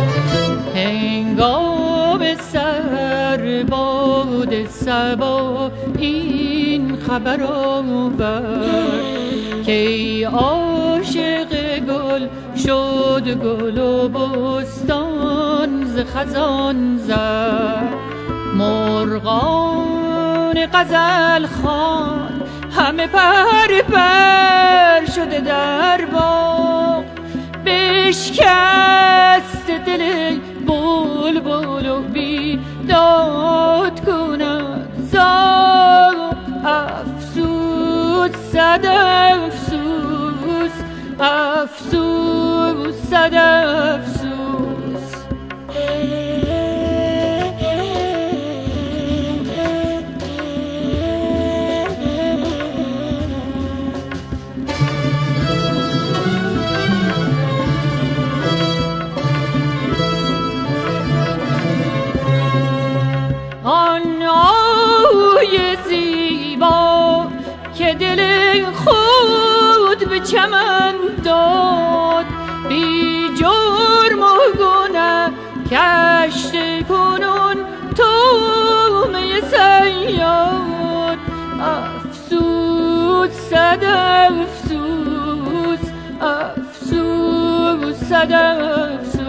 هنگام سر باد صبا این خبر آورد که عاشق گل شد گل و بستان ز خزان زد. مرغان غزل خوان همه پر پر شده در باغ، بشکست دل بلبل و بیداد کند زاغ. افسوس صد افسوس، افسوس صد افسوس. آن آهوی زیبا که دل خود به چمن داد، بی جرم و گنه کشت کنون تومه صیاد. افسوس صد افسوس، افسوس صد افسوس.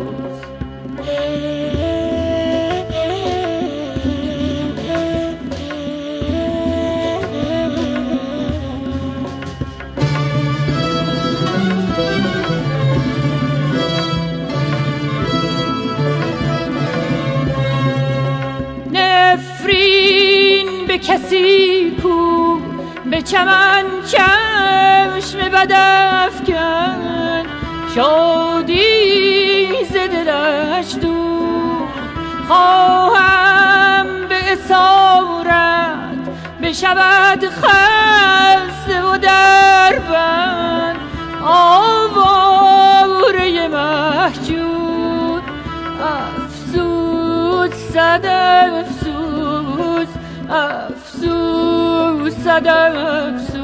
نفرین به کسی کو به چمن چشم بد افکن، شادی ز دلش دور خواهم به اسارت بشود خسته و دربند. آواره مهجور، افسوس صد افسوس، افسوس صد افسوس.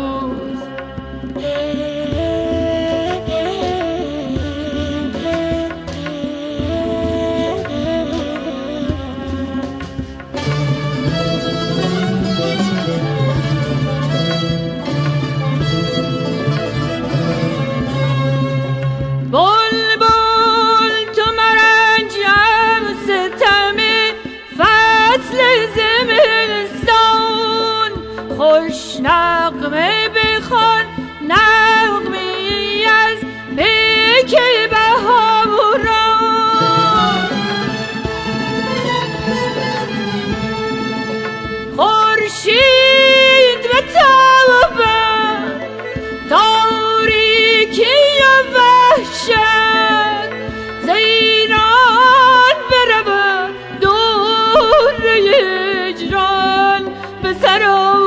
بلبل تو مرنجم ستم فصل زمستان، خوش نغمه بخوان نغمه‌ای از پیک بهاران. خورشید به تابان تاریکی و وحشت، ز ایران برود دوره هجران به سر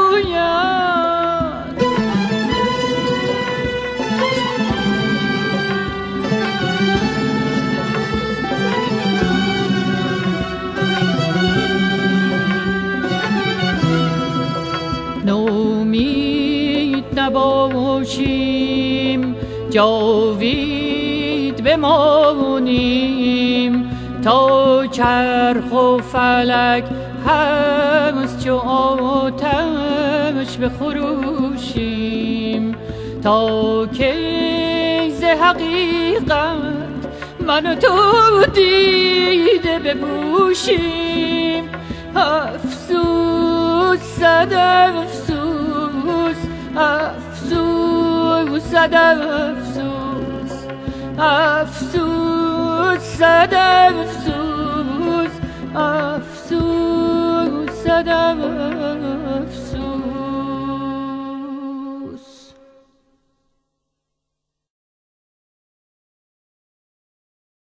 آید. نومید نباشیم جاوید بمانیم، تا چرخ و فلک هست چو آتش بخروشیم، تا که ز حقیقت من و تو دیده بپوشیم. افسوس صد افسوس، افسوس صد افسوس، افسوس صد افسوس، افسوس صد افسوس.